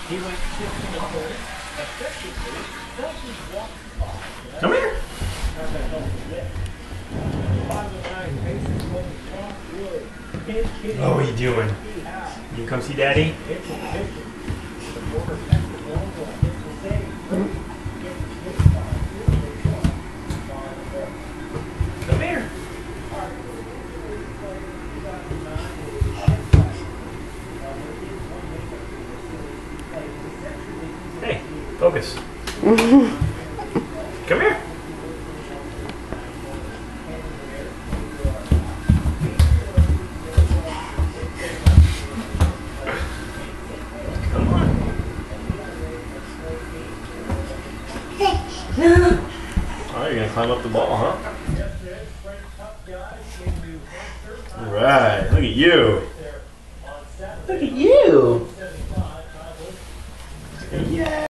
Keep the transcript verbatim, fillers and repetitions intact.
Come here. Oh, what are you doing? You come see Daddy? Come here. Hey, focus. Come here. Come on. Oh, you're gonna climb up the ball, huh? All right, look at you. Look at you. Yeah.